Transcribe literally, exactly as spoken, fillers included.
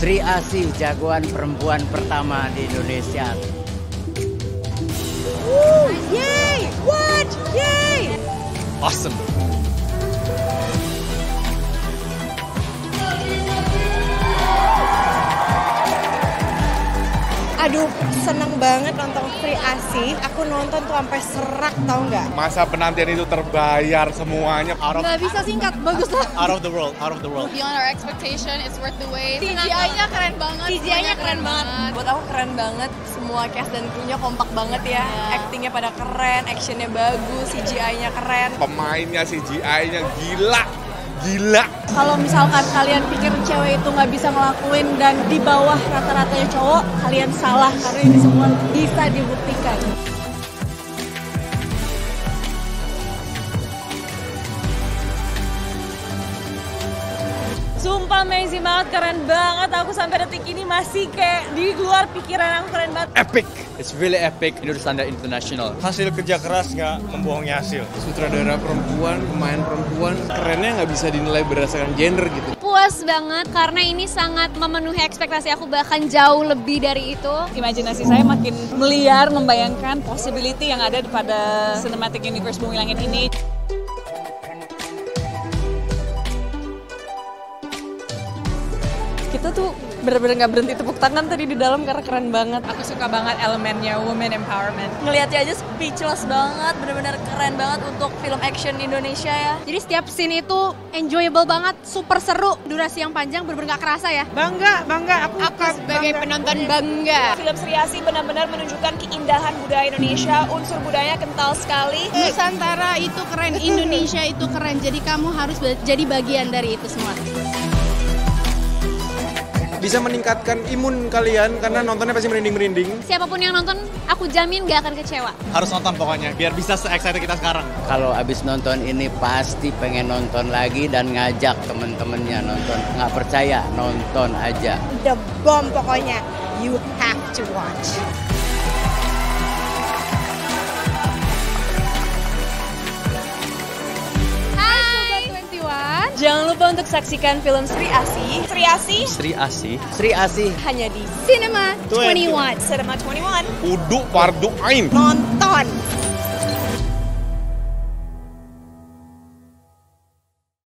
Sri Asih, jagoan perempuan pertama di Indonesia. Woo! Yay! What? Yay! Awesome. Aduh, seneng banget nonton Sri Asih. Aku nonton tuh sampai serak, tau nggak? Masa penantian itu terbayar semuanya. Out of, Nggak bisa singkat, bagus lah. out of the world, out of the world. Beyond our expectation, it's worth the wait. C G I-nya keren banget. C G I-nya keren banget. Buat aku keren banget, semua cast dan krunya kompak banget ya. Actingnya pada keren, actionnya bagus, C G I-nya keren. Pemainnya C G I-nya gila, gila. Kalau misalkan kalian pikir cewek itu nggak bisa ngelakuin dan di bawah rata-ratanya cowok, kalian salah karena ini semua bisa dibuktikan. Sumpah amazing banget, keren banget. Aku sampai detik ini masih kayak di luar pikiran aku, keren banget. Epic, it's really epic. Ini udah standar internasional. Hasil kerja keras nggak membohongi hasil. Sutradara perempuan, pemain perempuan, kerennya nggak bisa dinilai berdasarkan gender gitu. Puas banget karena ini sangat memenuhi ekspektasi aku, bahkan jauh lebih dari itu. Imajinasi saya makin meliar membayangkan possibility yang ada pada cinematic universe Bumi Langit ini. Kita tuh bener-bener gak berhenti tepuk tangan tadi di dalam karena keren banget. Aku suka banget elemennya women empowerment. Ngeliatnya aja speechless banget, bener-bener keren banget untuk film action Indonesia ya. Jadi setiap scene itu enjoyable banget, super seru, durasi yang panjang bener-bener gak kerasa ya. Bangga, bangga. Aku, Aku sebagai penonton bangga. Film Sri Asih benar-benar menunjukkan keindahan budaya Indonesia, unsur budayanya kental sekali. Nusantara itu keren, Indonesia itu keren. Jadi kamu harus jadi bagian dari itu semua. Bisa meningkatkan imun kalian karena nontonnya pasti merinding-merinding. Siapapun yang nonton, aku jamin gak akan kecewa. Harus nonton pokoknya, biar bisa se-excited kita sekarang. Kalau abis nonton ini pasti pengen nonton lagi dan ngajak temen-temennya nonton. Nggak percaya, nonton aja. The bomb pokoknya. You have to watch. Hai Sobat dua puluh satu. Jangan lupa untuk saksikan film Sri Asih. Sri Asih Sri Asih. Sri Asih. hanya di Cinema dua puluh satu. Cinema dua puluh satu. Udu Pardu Ain. Nonton.